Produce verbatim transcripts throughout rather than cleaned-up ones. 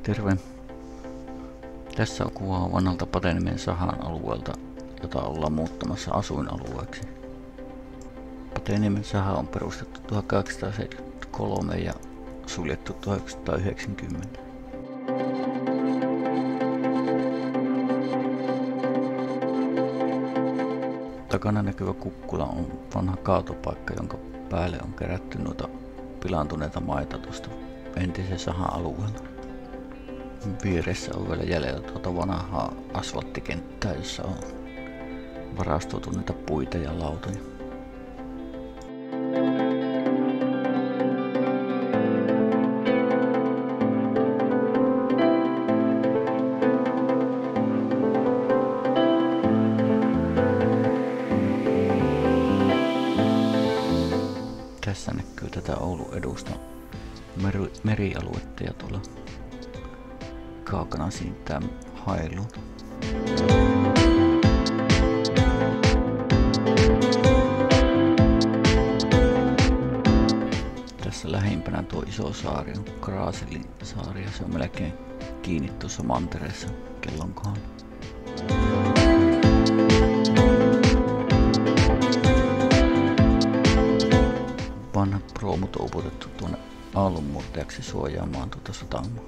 Terve! Tässä on kuva vanhalta Pateniemen sahan alueelta, jota ollaan muuttamassa asuinalueeksi. Pateniemen saha on perustettu tuhatkahdeksansataaseitsemänkymmentäkolme ja suljettu tuhatyhdeksänsataayhdeksänkymmentä. Takana näkyvä kukkula on vanha kaatopaikka, jonka päälle on kerätty noita pilaantuneita maita tuosta entisen sahan alueelta. Vieressä on vielä jäljellä tuota vanhaa asfalttikenttää, jossa on varastoitu niitä puita ja lautoja. Tässä näkyy tätä Oulun edusta meri, merialuetta ja tuolla kaukana siintää Hailuun. Tässä lähimpänä tuo iso saari on Kraaselin saari ja se on melkein kiinni tuossa mantereessa kellon kohdalla. Vanhat proomut on upotettu tuonne aallonmurtajaksi suojaamaan tuota satamaa.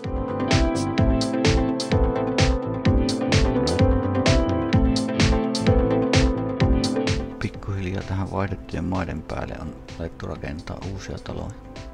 Pikkuhiljaa tähän vaihdettujen maiden päälle on alettu rakentaa uusia taloja.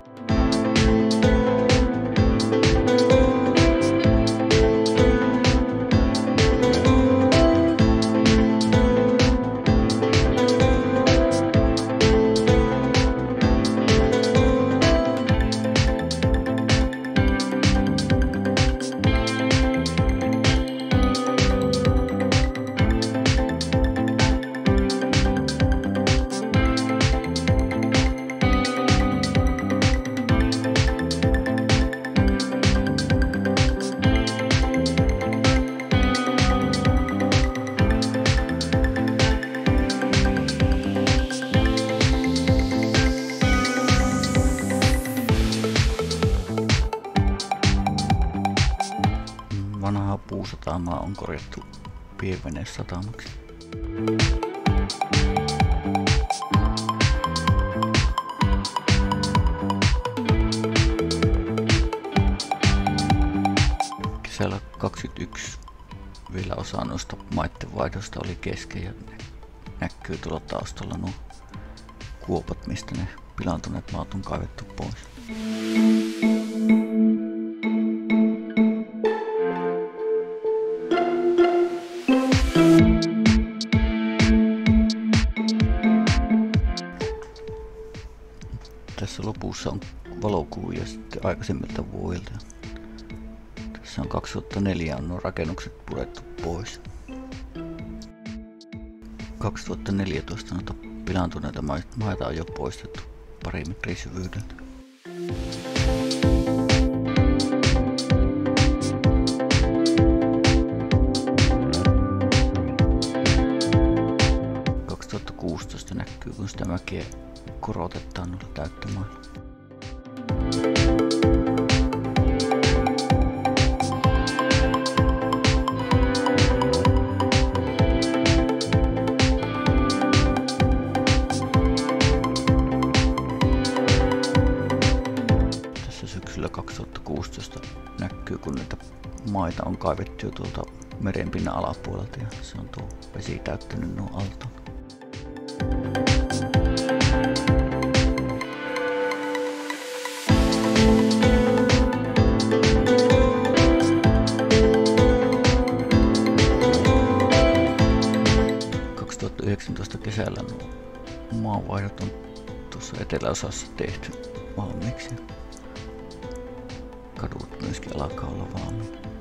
Vanhaa puusatamaa on korjattu pienvenesatamaksi. Kesällä kaksikymmentäyksi vielä osa noista maitten vaihdosta oli kesken ja näkyy tuolla taustalla nuo kuopat, mistä ne pilaantuneet maat on kaivettu pois. Tässä lopussa on valokuvia sitten aikaisemmilta vuosilta. Tässä on kaksituhattaneljä on nuo rakennukset purettu pois. kaksituhattaneljätoista noita pilaantuneita maita on jo poistettu pari metrin syvyydeltä. kaksituhattakuusitoista näkyy, kun sitä mäkeä korotetaan noilla täyttömailla. Tässä syksyllä kaksituhattakuusitoista näkyy, kun näitä maita on kaivettu tuolta merenpinnan alapuolelta ja se on tuo vesi täyttänyt nuo altaan. kaksituhattayhdeksäntoista kesällä nuo maanvaihdot on tuossa eteläosassa tehty valmiiksi. Kadut myöskin alkaa olla valmiina.